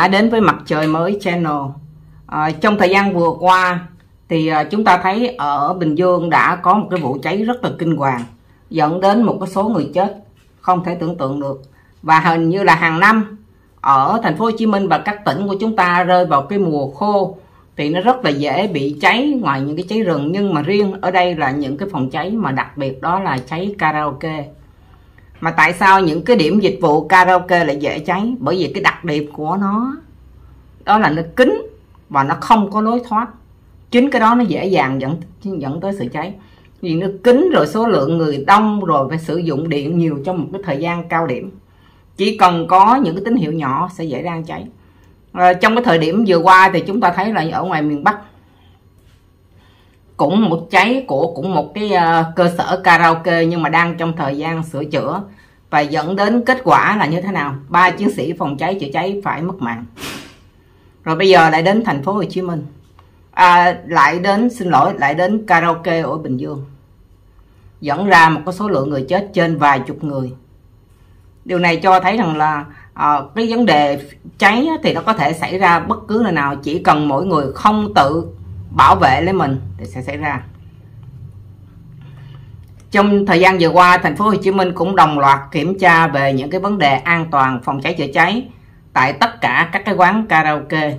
đã đến với Mặt Trời Mới Channel. Trong thời gian vừa qua thì chúng ta thấy ở Bình Dương đã có một cái vụ cháy rất là kinh hoàng, dẫn đến một cái số người chết không thể tưởng tượng được. Và hình như là hàng năm ở thành phố Hồ Chí Minh và các tỉnh của chúng ta rơi vào cái mùa khô thì nó rất là dễ bị cháy, ngoài những cái cháy rừng. Nhưng mà riêng ở đây là những cái phòng cháy mà đặc biệt đó là cháy karaoke. Mà tại sao những cái điểm dịch vụ karaoke lại dễ cháy? Bởi vì cái đặc điểm của nó đó là nó kín và nó không có lối thoát. Chính cái đó nó dễ dàng dẫn tới sự cháy. Vì nó kín rồi số lượng người đông rồi phải sử dụng điện nhiều trong một cái thời gian cao điểm. Chỉ cần có những cái tín hiệu nhỏ sẽ dễ dàng cháy. Trong cái thời điểm vừa qua thì chúng ta thấy là ở ngoài miền Bắc cũng một cháy của cũng một cái cơ sở karaoke, nhưng mà đang trong thời gian sửa chữa, và dẫn đến kết quả là như thế nào? 3 chiến sĩ phòng cháy chữa cháy phải mất mạng. Rồi bây giờ lại đến thành phố Hồ Chí Minh, lại đến karaoke ở Bình Dương, dẫn ra một cái số lượng người chết trên vài chục người. Điều này cho thấy rằng là cái vấn đề cháy thì nó có thể xảy ra bất cứ nơi nào, chỉ cần mỗi người không tự bảo vệ lấy mình thì sẽ xảy ra. Trong thời gian vừa qua, thành phố Hồ Chí Minh cũng đồng loạt kiểm tra về những cái vấn đề an toàn phòng cháy chữa cháy tại tất cả các cái quán karaoke.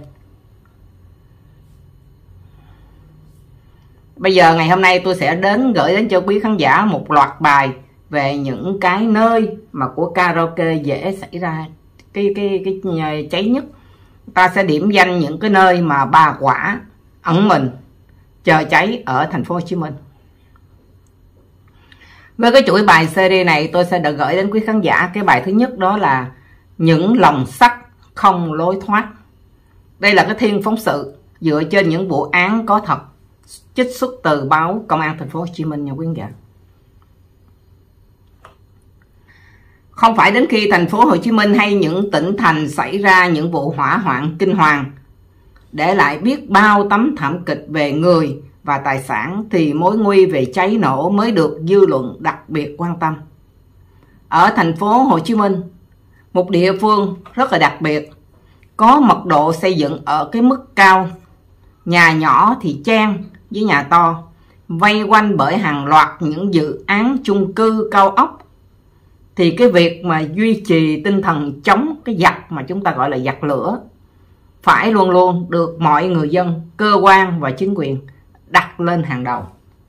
Bây giờ ngày hôm nay tôi sẽ gửi đến cho quý khán giả một loạt bài về những cái nơi mà của karaoke dễ xảy ra cái cháy nhất. Ta sẽ điểm danh những cái nơi mà bà quả ẩn mình chờ cháy ở thành phố Hồ Chí Minh. Với cái chuỗi bài series này, tôi sẽ được gửi đến quý khán giả cái bài thứ nhất, đó là những lồng sắt không lối thoát. Đây là cái thiên phóng sự dựa trên những vụ án có thật, trích xuất từ báo Công an thành phố Hồ Chí Minh nha quý khán giả. Không phải đến khi thành phố Hồ Chí Minh hay những tỉnh thành xảy ra những vụ hỏa hoạn kinh hoàng, để lại biết bao tấm thảm kịch về người và tài sản, thì mối nguy về cháy nổ mới được dư luận đặc biệt quan tâm. Ở thành phố Hồ Chí Minh, một địa phương rất là đặc biệt, có mật độ xây dựng ở cái mức cao, nhà nhỏ thì chen với nhà to, vây quanh bởi hàng loạt những dự án chung cư cao ốc. Thì cái việc mà duy trì tinh thần chống cái giặc mà chúng ta gọi là giặc lửa phải luôn luôn được mọi người dân, cơ quan và chính quyền đặt lên hàng đầu.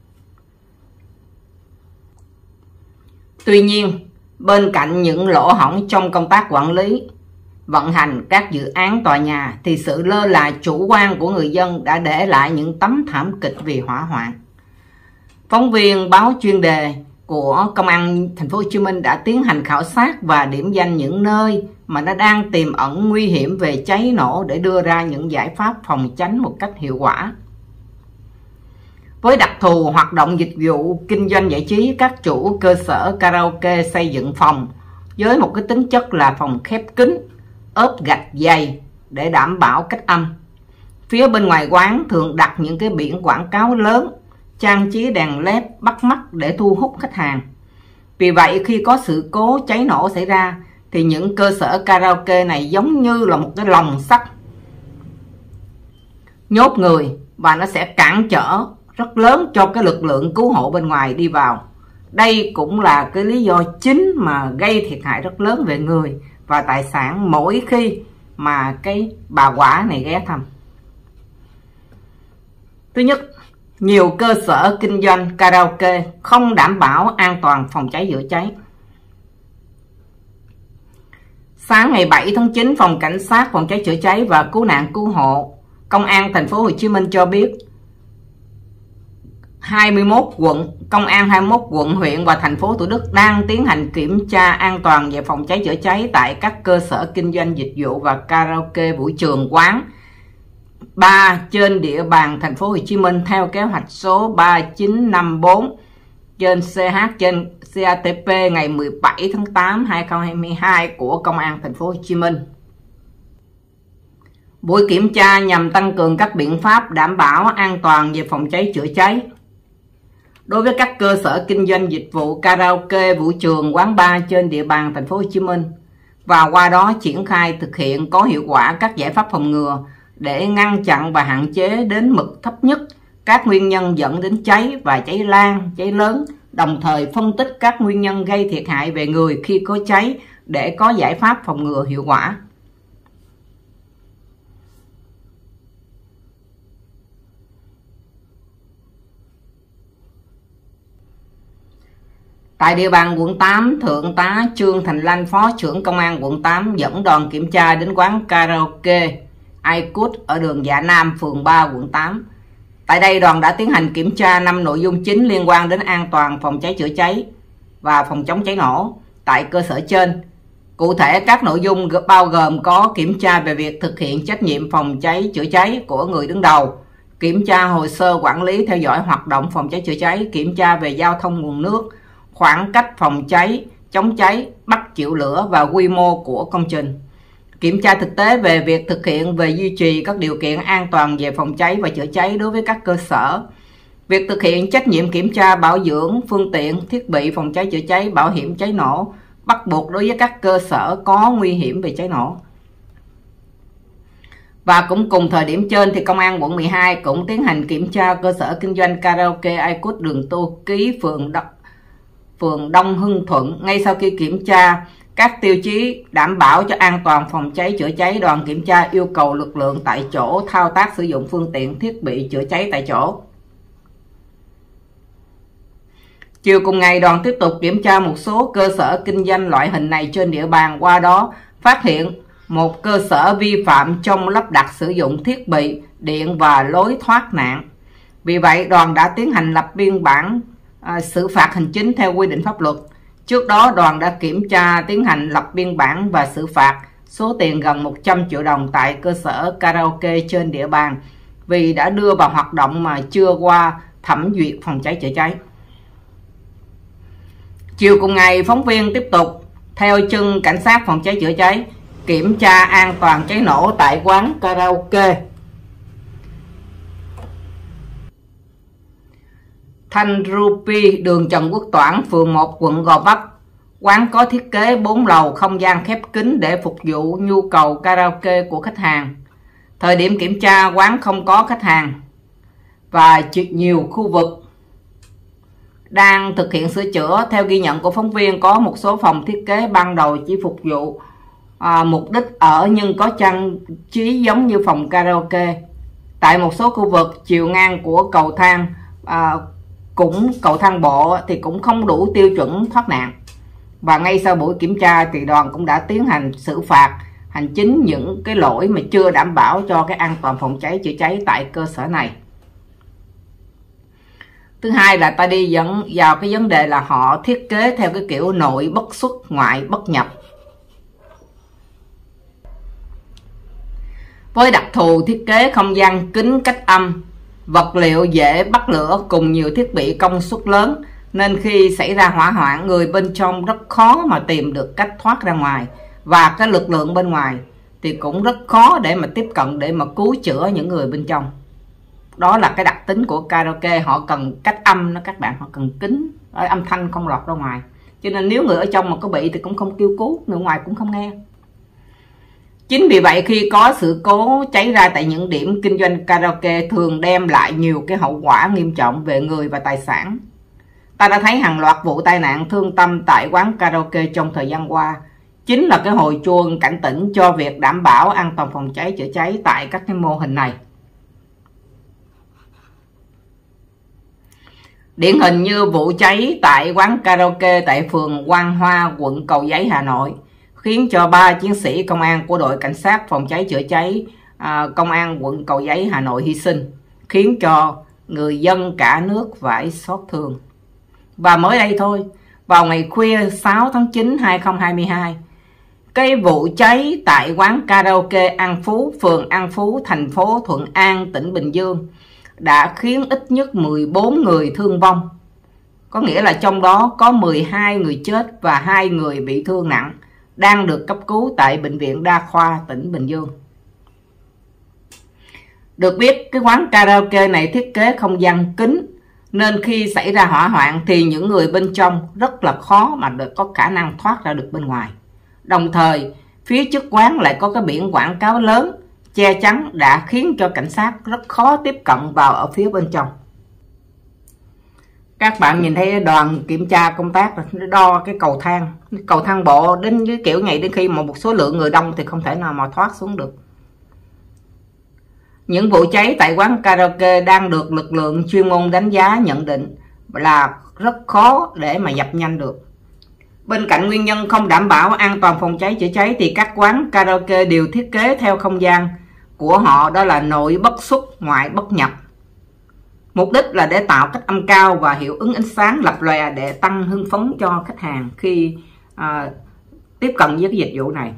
Tuy nhiên, bên cạnh những lỗ hổng trong công tác quản lý, vận hành các dự án tòa nhà, thì sự lơ là chủ quan của người dân đã để lại những tấm thảm kịch vì hỏa hoạn. Phóng viên báo chuyên đề của Công an thành phố Hồ Chí Minh đã tiến hành khảo sát và điểm danh những nơi mà nó đang tiềm ẩn nguy hiểm về cháy nổ để đưa ra những giải pháp phòng tránh một cách hiệu quả. Với đặc thù hoạt động dịch vụ kinh doanh giải trí, các chủ cơ sở karaoke xây dựng phòng với một cái tính chất là phòng khép kín, ốp gạch dày để đảm bảo cách âm. Phía bên ngoài quán thường đặt những cái biển quảng cáo lớn, trang trí đèn led bắt mắt để thu hút khách hàng. Vì vậy khi có sự cố cháy nổ xảy ra thì những cơ sở karaoke này giống như là một cái lồng sắt nhốt người, và nó sẽ cản trở rất lớn cho cái lực lượng cứu hộ bên ngoài đi vào. Đây cũng là cái lý do chính mà gây thiệt hại rất lớn về người và tài sản mỗi khi mà cái bà quả này ghé thăm. Thứ nhất, nhiều cơ sở kinh doanh karaoke không đảm bảo an toàn phòng cháy chữa cháy. Sáng ngày 7 tháng 9, Phòng Cảnh sát phòng cháy chữa cháy và cứu nạn cứu hộ Công an thành phố Hồ Chí Minh cho biết 21 quận, công an 21 quận, huyện và thành phố Thủ Đức đang tiến hành kiểm tra an toàn về phòng cháy chữa cháy tại các cơ sở kinh doanh dịch vụ và karaoke, vũ trường, quán bar trên địa bàn thành phố Hồ Chí Minh theo kế hoạch số 3954 trên CH trên CATP ngày 17 tháng 8 2022 của Công an thành phố Hồ Chí Minh. Buổi kiểm tra nhằm tăng cường các biện pháp đảm bảo an toàn về phòng cháy chữa cháy đối với các cơ sở kinh doanh dịch vụ karaoke, vũ trường, quán bar trên địa bàn thành phố Hồ Chí Minh. và qua đó triển khai thực hiện có hiệu quả các giải pháp phòng ngừa để ngăn chặn và hạn chế đến mức thấp nhất các nguyên nhân dẫn đến cháy và cháy lan, cháy lớn, đồng thời phân tích các nguyên nhân gây thiệt hại về người khi có cháy để có giải pháp phòng ngừa hiệu quả. Tại địa bàn quận 8, Thượng tá Trương Thành Lanh, Phó trưởng Công an quận 8 dẫn đoàn kiểm tra đến quán karaoke iQuote ở đường Dạ Nam, phường 3, quận 8. Tại đây, đoàn đã tiến hành kiểm tra 5 nội dung chính liên quan đến an toàn phòng cháy chữa cháy và phòng chống cháy nổ tại cơ sở trên. Cụ thể, các nội dung bao gồm có kiểm tra về việc thực hiện trách nhiệm phòng cháy chữa cháy của người đứng đầu, kiểm tra hồ sơ quản lý theo dõi hoạt động phòng cháy chữa cháy, kiểm tra về giao thông nguồn nước, khoảng cách phòng cháy, chống cháy, bắt chịu lửa và quy mô của công trình. Kiểm tra thực tế về việc thực hiện về duy trì các điều kiện an toàn về phòng cháy và chữa cháy đối với các cơ sở. Việc thực hiện trách nhiệm kiểm tra bảo dưỡng phương tiện, thiết bị phòng cháy chữa cháy, bảo hiểm cháy nổ bắt buộc đối với các cơ sở có nguy hiểm về cháy nổ. Và cũng cùng thời điểm trên thì Công an quận 12 cũng tiến hành kiểm tra cơ sở kinh doanh karaoke iQuote đường Tô Ký, phường Đông Hưng Thuận. Ngay sau khi kiểm tra các tiêu chí đảm bảo cho an toàn phòng cháy chữa cháy, đoàn kiểm tra yêu cầu lực lượng tại chỗ thao tác sử dụng phương tiện thiết bị chữa cháy tại chỗ. Chiều cùng ngày, đoàn tiếp tục kiểm tra một số cơ sở kinh doanh loại hình này trên địa bàn, qua đó phát hiện một cơ sở vi phạm trong lắp đặt sử dụng thiết bị điện và lối thoát nạn. Vì vậy, đoàn đã tiến hành lập biên bản xử phạt hành chính theo quy định pháp luật. Trước đó, đoàn đã kiểm tra tiến hành lập biên bản và xử phạt số tiền gần 100 triệu đồng tại cơ sở karaoke trên địa bàn vì đã đưa vào hoạt động mà chưa qua thẩm duyệt phòng cháy chữa cháy. Chiều cùng ngày, phóng viên tiếp tục theo chân cảnh sát phòng cháy chữa cháy kiểm tra an toàn cháy nổ tại quán karaoke Thanh Ruby, đường Trần Quốc Toản, phường 1, quận Gò Vấp. Quán có thiết kế 4 lầu, không gian khép kín để phục vụ nhu cầu karaoke của khách hàng. Thời điểm kiểm tra, quán không có khách hàng và nhiều khu vực đang thực hiện sửa chữa. Theo ghi nhận của phóng viên, có một số phòng thiết kế ban đầu chỉ phục vụ mục đích ở nhưng có trang trí giống như phòng karaoke. Tại một số khu vực, chiều ngang của cầu thang cầu thang bộ thì cũng không đủ tiêu chuẩn thoát nạn. Và ngay sau buổi kiểm tra thì đoàn cũng đã tiến hành xử phạt hành chính những cái lỗi mà chưa đảm bảo cho cái an toàn phòng cháy chữa cháy tại cơ sở này. Thứ hai là ta đi dẫn vào cái vấn đề là họ thiết kế theo cái kiểu nội bất xuất, ngoại bất nhập. Với đặc thù thiết kế không gian kín cách âm, vật liệu dễ bắt lửa cùng nhiều thiết bị công suất lớn, nên khi xảy ra hỏa hoạn, người bên trong rất khó mà tìm được cách thoát ra ngoài, và cái lực lượng bên ngoài thì cũng rất khó để mà tiếp cận để mà cứu chữa những người bên trong. Đó là cái đặc tính của karaoke, họ cần cách âm đó các bạn, họ cần kín, âm thanh không lọt ra ngoài. Cho nên nếu người ở trong mà có bị thì cũng không kêu cứu, người ngoài cũng không nghe. Chính vì vậy khi có sự cố cháy ra tại những điểm kinh doanh karaoke thường đem lại nhiều cái hậu quả nghiêm trọng về người và tài sản. Ta đã thấy hàng loạt vụ tai nạn thương tâm tại quán karaoke trong thời gian qua. Chính là cái hồi chuông cảnh tỉnh cho việc đảm bảo an toàn phòng cháy chữa cháy tại các cái mô hình này. Điển hình như vụ cháy tại quán karaoke tại phường Quang Hoa, quận Cầu Giấy, Hà Nội, khiến cho 3 chiến sĩ công an của đội cảnh sát phòng cháy chữa cháy công an quận Cầu Giấy, Hà Nội hy sinh, khiến cho người dân cả nước phải xót thương. Và mới đây thôi, vào ngày khuya 6 tháng 9 2022, cái vụ cháy tại quán karaoke An Phú, phường An Phú, thành phố Thuận An, tỉnh Bình Dương đã khiến ít nhất 14 người thương vong. Có nghĩa là trong đó có 12 người chết và 2 người bị thương nặng, đang được cấp cứu tại Bệnh viện Đa khoa tỉnh Bình Dương. Được biết, cái quán karaoke này thiết kế không gian kín, nên khi xảy ra hỏa hoạn thì những người bên trong rất là khó mà có khả năng thoát ra được bên ngoài. Đồng thời, phía trước quán lại có cái biển quảng cáo lớn che chắn đã khiến cho cảnh sát rất khó tiếp cận vào ở phía bên trong. Các bạn nhìn thấy đoàn kiểm tra công tác đo cái cầu thang bộ đến cái kiểu này, đến khi mà một số lượng người đông thì không thể nào mà thoát xuống được. Những vụ cháy tại quán karaoke đang được lực lượng chuyên môn đánh giá nhận định là rất khó để mà dập nhanh được. Bên cạnh nguyên nhân không đảm bảo an toàn phòng cháy chữa cháy thì các quán karaoke đều thiết kế theo không gian của họ, đó là nội bất xuất, ngoại bất nhập. Mục đích là để tạo cách âm cao và hiệu ứng ánh sáng lập lòe để tăng hưng phấn cho khách hàng khi tiếp cận với cái dịch vụ này.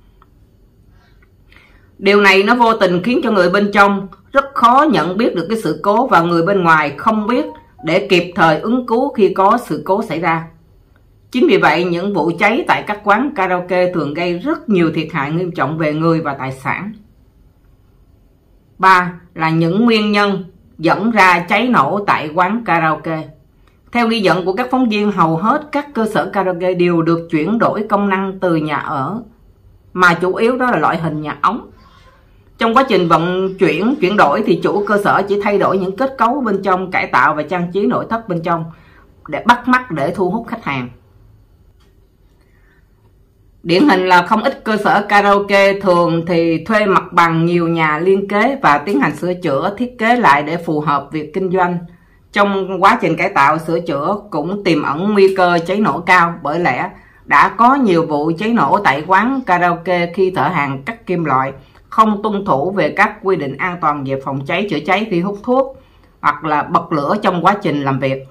Điều này nó vô tình khiến cho người bên trong rất khó nhận biết được cái sự cố và người bên ngoài không biết để kịp thời ứng cứu khi có sự cố xảy ra. Chính vì vậy, những vụ cháy tại các quán karaoke thường gây rất nhiều thiệt hại nghiêm trọng về người và tài sản. 3 là những nguyên nhân dẫn ra cháy nổ tại quán karaoke. Theo ghi nhận của các phóng viên, hầu hết các cơ sở karaoke đều được chuyển đổi công năng từ nhà ở, mà chủ yếu đó là loại hình nhà ống. Trong quá trình vận chuyển đổi thì chủ cơ sở chỉ thay đổi những kết cấu bên trong, cải tạo và trang trí nội thất bên trong để bắt mắt, để thu hút khách hàng. Điển hình là không ít cơ sở karaoke thường thì thuê mặt bằng nhiều nhà liên kế và tiến hành sửa chữa thiết kế lại để phù hợp việc kinh doanh. Trong quá trình cải tạo sửa chữa cũng tiềm ẩn nguy cơ cháy nổ cao, bởi lẽ đã có nhiều vụ cháy nổ tại quán karaoke khi thợ hàn cắt kim loại không tuân thủ về các quy định an toàn về phòng cháy chữa cháy khi hút thuốc hoặc là bật lửa trong quá trình làm việc.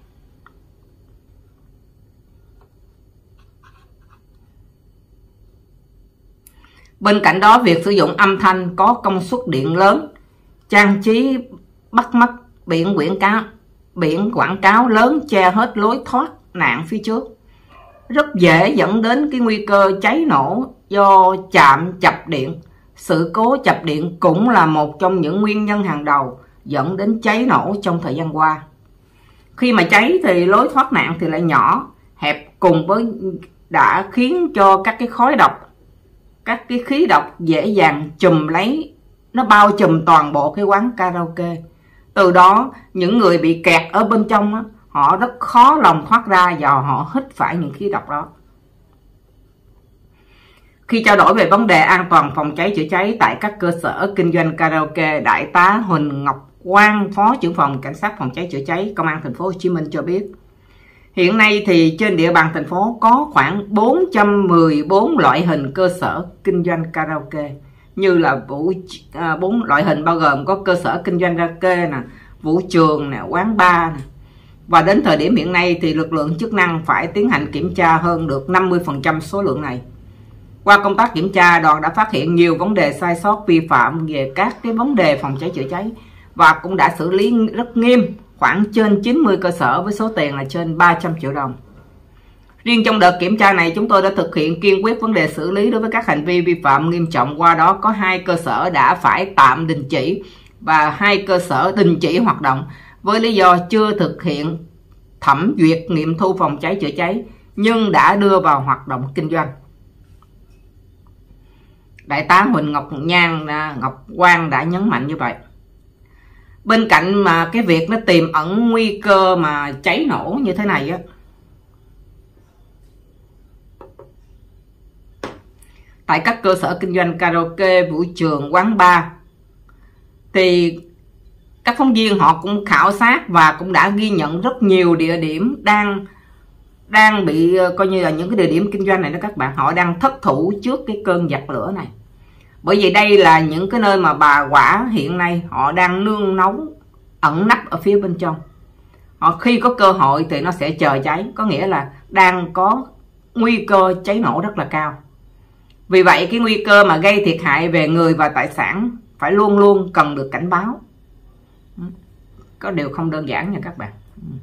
Bên cạnh đó, việc sử dụng âm thanh có công suất điện lớn, trang trí bắt mắt, biển quảng cáo lớn che hết lối thoát nạn phía trước, rất dễ dẫn đến cái nguy cơ cháy nổ do chạm chập điện. Sự cố chập điện cũng là một trong những nguyên nhân hàng đầu dẫn đến cháy nổ trong thời gian qua. Khi mà cháy thì lối thoát nạn thì lại nhỏ, hẹp, cùng với đã khiến cho các cái khói độc, các cái khí độc dễ dàng chùm lấy, nó bao trùm toàn bộ cái quán karaoke. Từ đó những người bị kẹt ở bên trong á, họ rất khó lòng thoát ra do họ hít phải những khí độc đó. Khi trao đổi về vấn đề an toàn phòng cháy chữa cháy tại các cơ sở kinh doanh karaoke, Đại tá Huỳnh Ngọc Quang, Phó trưởng phòng Cảnh sát phòng cháy chữa cháy Công an thành phố Hồ Chí Minh cho biết, hiện nay thì trên địa bàn thành phố có khoảng 414 loại hình cơ sở kinh doanh karaoke, như là 4 loại hình bao gồm có cơ sở kinh doanh karaoke nè, vũ trường nè, quán bar nè. Và đến thời điểm hiện nay thì lực lượng chức năng phải tiến hành kiểm tra hơn được 50% số lượng này. Qua công tác kiểm tra, đoàn đã phát hiện nhiều vấn đề sai sót vi phạm về các cái vấn đề phòng cháy chữa cháy và cũng đã xử lý rất nghiêm khoảng trên 90 cơ sở với số tiền là trên 300 triệu đồng. Riêng trong đợt kiểm tra này, chúng tôi đã thực hiện kiên quyết vấn đề xử lý đối với các hành vi vi phạm nghiêm trọng. Qua đó có 2 cơ sở đã phải tạm đình chỉ và 2 cơ sở đình chỉ hoạt động với lý do chưa thực hiện thẩm duyệt nghiệm thu phòng cháy chữa cháy nhưng đã đưa vào hoạt động kinh doanh. Đại tá Huỳnh Ngọc Quang đã nhấn mạnh như vậy. Bên cạnh mà cái việc nó tiềm ẩn nguy cơ mà cháy nổ như thế này á, tại các cơ sở kinh doanh karaoke, vũ trường, quán bar, thì các phóng viên họ cũng khảo sát và cũng đã ghi nhận rất nhiều địa điểm đang bị coi như là những cái địa điểm kinh doanh này đó các bạn, họ đang thất thủ trước cái cơn giặc lửa này. Bởi vì đây là những cái nơi mà bà quả hiện nay họ đang nương nấu, ẩn nấp ở phía bên trong. Họ khi có cơ hội thì nó sẽ chờ cháy, có nghĩa là đang có nguy cơ cháy nổ rất là cao. Vì vậy cái nguy cơ mà gây thiệt hại về người và tài sản phải luôn luôn cần được cảnh báo. Có điều không đơn giản nha các bạn.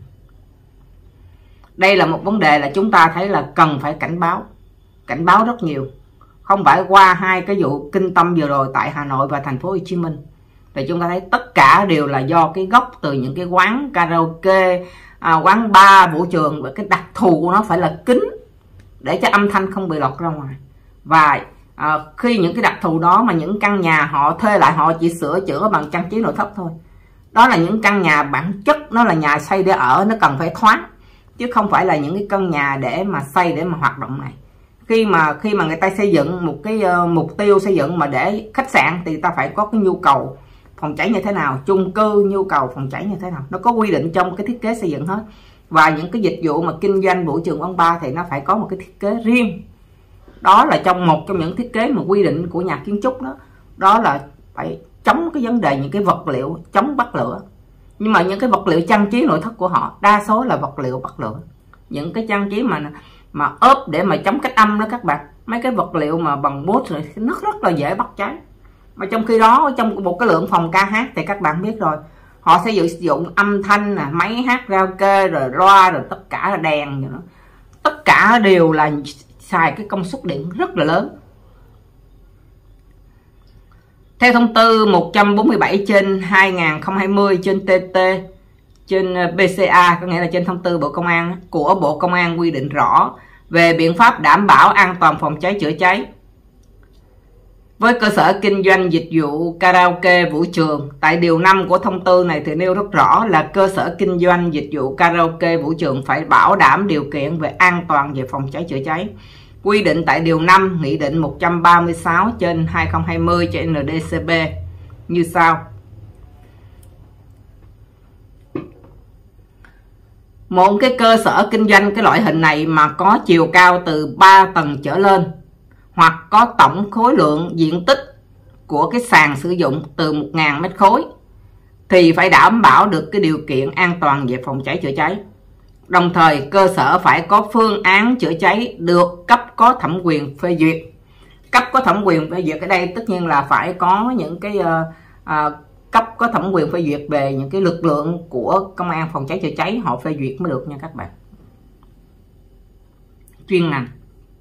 Đây là một vấn đề là chúng ta thấy là cần phải cảnh báo rất nhiều. Không phải qua 2 cái vụ kinh tâm vừa rồi tại Hà Nội và thành phố Hồ Chí Minh thì chúng ta thấy tất cả đều là do cái gốc từ những cái quán karaoke, quán bar, vũ trường, và cái đặc thù của nó phải là kín, để cho âm thanh không bị lọt ra ngoài. Và khi những cái đặc thù đó mà những căn nhà họ thuê lại, họ chỉ sửa chữa bằng trang trí nội thất thôi. Đó là những căn nhà bản chất nó là nhà xây để ở, nó cần phải thoáng, chứ không phải là những cái căn nhà để mà xây để mà hoạt động này. Khi mà người ta xây dựng một cái mục tiêu xây dựng mà để khách sạn thì ta phải có cái nhu cầu phòng cháy như thế nào, chung cư nhu cầu phòng cháy như thế nào, nó có quy định trong cái thiết kế xây dựng hết. Và những cái dịch vụ mà kinh doanh vũ trường quán bar thì nó phải có một cái thiết kế riêng. Đó là một trong những thiết kế mà quy định của nhà kiến trúc đó. Đó là phải chống cái vấn đề những cái vật liệu chống bắt lửa. Nhưng mà những cái vật liệu trang trí nội thất của họ đa số là vật liệu bắt lửa. Những cái trang trí mà ốp để mà chống cách âm đó các bạn, mấy cái vật liệu mà bằng bốt rồi nó rất là dễ bắt cháy. Mà trong khi đó trong một cái lượng phòng ca hát thì các bạn biết rồi, họ sẽ sử dụng âm thanh nè, máy hát karaoke rồi loa rồi tất cả là đèn nữa. Tất cả đều là xài cái công suất điện rất là lớn. Theo thông tư 147/2020 trên TT trên BCA, có nghĩa là trên thông tư Bộ Công an của Bộ Công an quy định rõ về biện pháp đảm bảo an toàn phòng cháy chữa cháy với cơ sở kinh doanh dịch vụ karaoke vũ trường. Tại điều 5 của thông tư này thì nêu rất rõ là cơ sở kinh doanh dịch vụ karaoke vũ trường phải bảo đảm điều kiện về an toàn về phòng cháy chữa cháy. Quy định tại điều 5 Nghị định 136/2020 trên NDCP như sau. Một cái cơ sở kinh doanh cái loại hình này mà có chiều cao từ 3 tầng trở lên, hoặc có tổng khối lượng diện tích của cái sàn sử dụng từ 1.000 mét khối thì phải đảm bảo được cái điều kiện an toàn về phòng cháy chữa cháy. Đồng thời cơ sở phải có phương án chữa cháy được cấp có thẩm quyền phê duyệt. Cấp có thẩm quyền phê duyệt ở đây tất nhiên là phải có những cái cấp có thẩm quyền phê duyệt về những cái lực lượng của công an phòng cháy chữa cháy họ phê duyệt mới được nha các bạn. Chuyên ngành.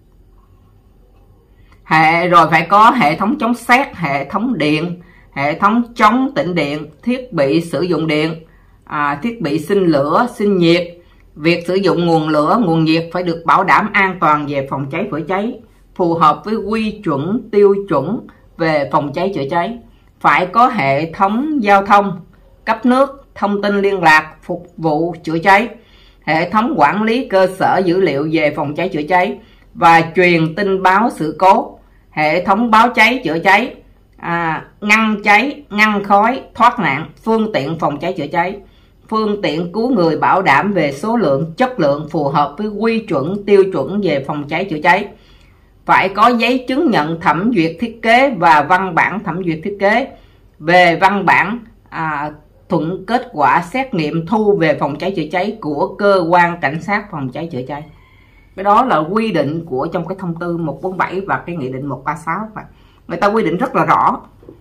Rồi phải có hệ thống chống sét, hệ thống điện, hệ thống chống tĩnh điện, thiết bị sử dụng điện, thiết bị sinh lửa, sinh nhiệt. Việc sử dụng nguồn lửa, nguồn nhiệt phải được bảo đảm an toàn về phòng cháy chữa cháy, phù hợp với quy chuẩn, tiêu chuẩn về phòng cháy chữa cháy. Phải có hệ thống giao thông, cấp nước, thông tin liên lạc, phục vụ chữa cháy, hệ thống quản lý cơ sở dữ liệu về phòng cháy chữa cháy và truyền tin báo sự cố, hệ thống báo cháy chữa cháy, ngăn cháy, ngăn khói, thoát nạn, phương tiện phòng cháy chữa cháy, phương tiện cứu người bảo đảm về số lượng, chất lượng phù hợp với quy chuẩn, tiêu chuẩn về phòng cháy chữa cháy. Phải có giấy chứng nhận thẩm duyệt thiết kế và văn bản thẩm duyệt thiết kế về văn bản thuận kết quả xét nghiệm thu về phòng cháy chữa cháy của cơ quan cảnh sát phòng cháy chữa cháy. Cái đó là quy định của trong cái thông tư 147 và cái nghị định 136. Người ta quy định rất là rõ.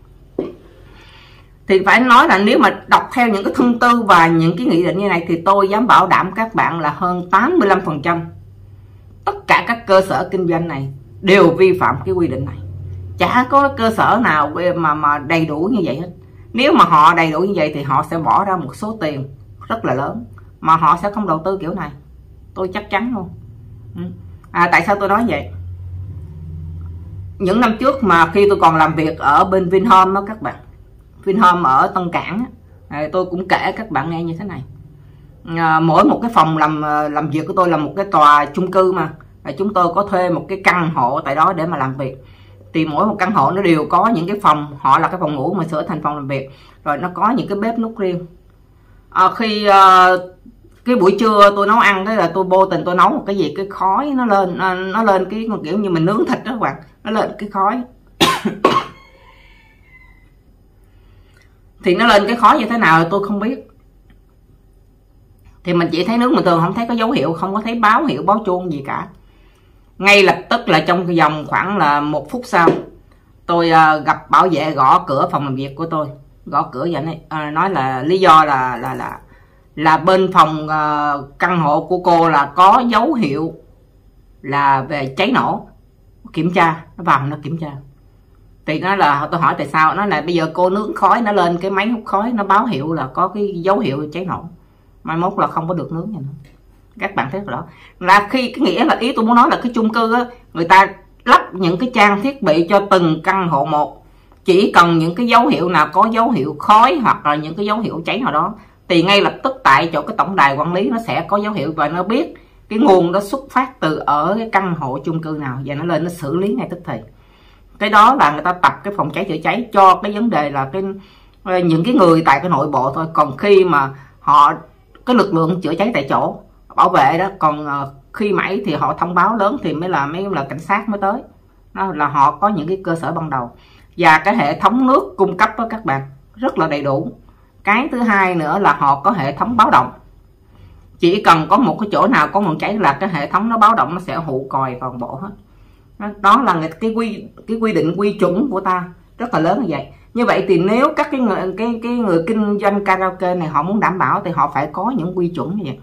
Thì phải nói là nếu mà đọc theo những cái thông tư và những cái nghị định như này thì tôi dám bảo đảm các bạn là hơn 85% tất cả các cơ sở kinh doanh này đều vi phạm cái quy định này. Chả có cơ sở nào mà đầy đủ như vậy hết. Nếu mà họ đầy đủ như vậy thì họ sẽ bỏ ra một số tiền rất là lớn, mà họ sẽ không đầu tư kiểu này, tôi chắc chắn luôn. Tại sao tôi nói vậy? Những năm trước mà khi tôi còn làm việc ở bên Vinhome đó các bạn, Vinhome ở Tân Cảng, tôi cũng kể các bạn nghe như thế này. Mỗi một cái phòng làm việc của tôi là một cái tòa chung cư mà chúng tôi có thuê một cái căn hộ tại đó để mà làm việc. Thì mỗi một căn hộ nó đều có những cái phòng, họ là cái phòng ngủ mà sửa thành phòng làm việc, rồi nó có những cái bếp núc riêng. Khi cái buổi trưa tôi nấu ăn, đó là tôi vô tình tôi nấu một cái gì, cái khói nó lên cái kiểu như mình nướng thịt đó các bạn, nó lên cái khói. Thì nó lên cái khói như thế nào tôi không biết. Thì mình chỉ thấy nướng bình thường, không thấy có dấu hiệu, không có thấy báo hiệu báo chuông gì cả. Ngay lập tức là trong cái vòng khoảng là 1 phút sau, tôi gặp bảo vệ gõ cửa phòng làm việc của tôi. Gõ cửa vậy nói là lý do là bên phòng căn hộ của cô là có dấu hiệu là về cháy nổ, kiểm tra. Nó vào nó kiểm tra. Thì nó là tôi hỏi tại sao, nó là bây giờ cô nướng khói, nó lên cái máy hút khói, nó báo hiệu là có cái dấu hiệu cháy nổ, mai mốt là không có được nướng nữa. Các bạn thấy rõ là khi cái nghĩa là ý tôi muốn nói là cái chung cư á, người ta lắp những cái trang thiết bị cho từng căn hộ một. Chỉ cần những cái dấu hiệu nào có dấu hiệu khói hoặc là những cái dấu hiệu cháy nào đó thì ngay lập tức tại chỗ cái tổng đài quản lý nó sẽ có dấu hiệu và nó biết cái nguồn đó xuất phát từ ở cái căn hộ chung cư nào và nó lên nó xử lý ngay tức thì. Cái đó là người ta tập cái phòng cháy chữa cháy cho cái vấn đề là những cái người tại cái nội bộ thôi. Còn khi mà họ cái lực lượng chữa cháy tại chỗ bảo vệ đó, còn khi mãi thì họ thông báo lớn thì mới là cảnh sát mới tới. Đó là họ có những cái cơ sở ban đầu và cái hệ thống nước cung cấp với các bạn rất là đầy đủ. Cái thứ hai nữa là họ có hệ thống báo động. Chỉ cần có một cái chỗ nào có nguồn cháy là cái hệ thống nó báo động, nó sẽ hụ còi toàn bộ hết. Đó là cái quy định quy chuẩn của ta rất là lớn như vậy. Như vậy thì nếu các cái người kinh doanh karaoke này họ muốn đảm bảo thì họ phải có những quy chuẩn như vậy.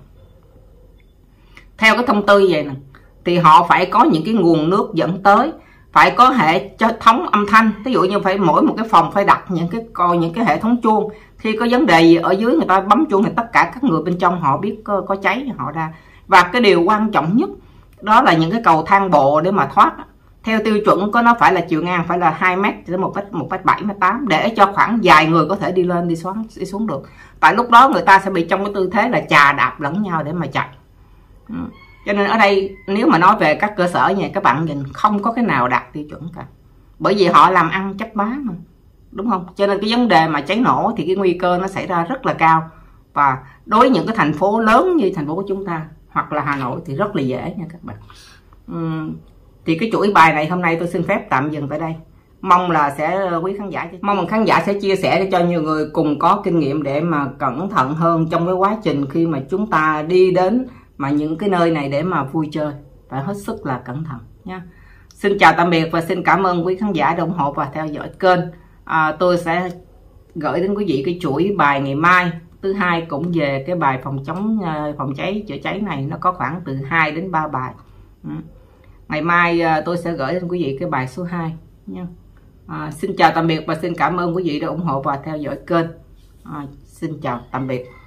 Theo cái thông tư vậy nè thì họ phải có những cái nguồn nước dẫn tới, phải có hệ thống âm thanh. Ví dụ như phải mỗi một cái phòng phải đặt những cái hệ thống chuông. Khi có vấn đề gì ở dưới người ta bấm chuông thì tất cả các người bên trong họ biết có cháy họ ra. Và cái điều quan trọng nhất đó là những cái cầu thang bộ để mà thoát. Theo tiêu chuẩn của nó phải là chiều ngang phải là 2 m đến 1,7 m để cho khoảng vài người có thể đi lên đi xuống được. Tại lúc đó người ta sẽ bị trong cái tư thế là chà đạp lẫn nhau để mà chạy. Cho nên ở đây nếu mà nói về các cơ sở như các bạn nhìn không có cái nào đạt tiêu chuẩn cả. Bởi vì họ làm ăn chấp bá mà, đúng không? Cho nên cái vấn đề mà cháy nổ thì cái nguy cơ nó xảy ra rất là cao. Và đối với những cái thành phố lớn như thành phố của chúng ta hoặc là Hà Nội thì rất là dễ nha các bạn. Thì cái chuỗi bài này hôm nay tôi xin phép tạm dừng tại đây. Mong là khán giả sẽ chia sẻ để cho nhiều người cùng có kinh nghiệm để mà cẩn thận hơn trong cái quá trình khi mà chúng ta đi đến mà những cái nơi này để mà vui chơi, phải hết sức là cẩn thận nha. Xin chào tạm biệt và xin cảm ơn quý khán giả đã ủng hộ và theo dõi kênh. Tôi sẽ gửi đến quý vị cái chuỗi bài ngày mai thứ hai cũng về cái bài phòng cháy chữa cháy này, nó có khoảng từ 2 đến 3 bài. Ngày mai tôi sẽ gửi đến quý vị cái bài số 2 nha. Xin chào tạm biệt và xin cảm ơn quý vị đã ủng hộ và theo dõi kênh. Xin chào tạm biệt.